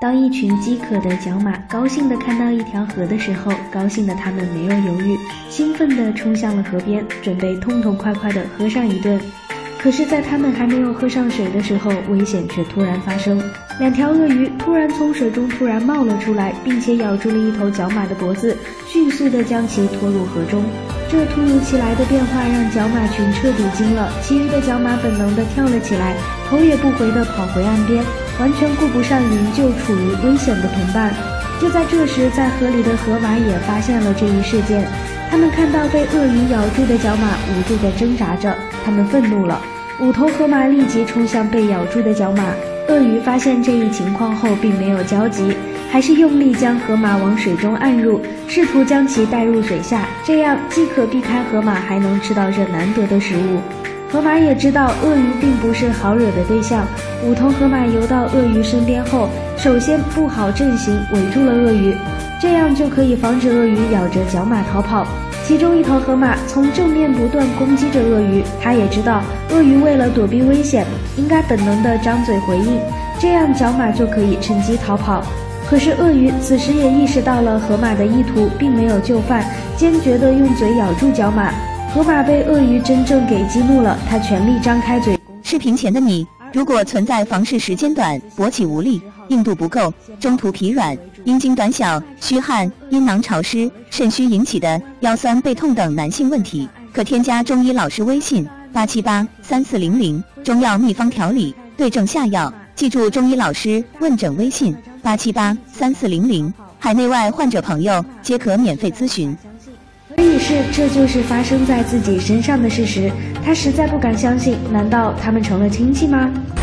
当一群饥渴的角马高兴地看到一条河的时候，高兴的他们没有犹豫，兴奋地冲向了河边，准备痛痛快快地喝上一顿。可是在他们还没有喝上水的时候，危险却突然发生。2条鳄鱼突然从水中突然冒了出来，并且咬住了一头角马的脖子，迅速地将其拖入河中。这突如其来的变化让角马群彻底惊了，其余的角马本能地跳了起来，头也不回地跑回岸边，完全顾不上营救处于危险的同伴。就在这时，在河里的河马也发现了这一事件，他们看到被鳄鱼咬住的角马无助地挣扎着，他们愤怒了。5头河马立即冲向被咬住的角马，鳄鱼发现这一情况后并没有焦急，还是用力将河马往水中按入，试图将其带入水下，这样既可避开河马，还能吃到这难得的食物。河马也知道鳄鱼并不是好惹的对象，5头河马游到鳄鱼身边后，首先布好阵型围住了鳄鱼，这样就可以防止鳄鱼咬着角马逃跑。其中1头河马从正面不断攻击着鳄鱼，它也知道鳄鱼为了躲避危险，应该本能地张嘴回应，这样角马就可以趁机逃跑。可是鳄鱼此时也意识到了河马的意图，并没有就范，坚决地用嘴咬住角马。河马被鳄鱼真正给激怒了，它全力张开嘴。 视频前的你，如果存在房事时间短、勃起无力、硬度不够、中途疲软、阴茎短小、虚汗、阴囊潮湿、肾虚引起的腰酸背痛等男性问题，可添加中医老师微信8783400中药秘方调理，对症下药。记住中医老师问诊微信8783400，海内外患者朋友皆可免费咨询。 可以是这就是发生在自己身上的事实，他实在不敢相信，难道他们成了亲戚吗？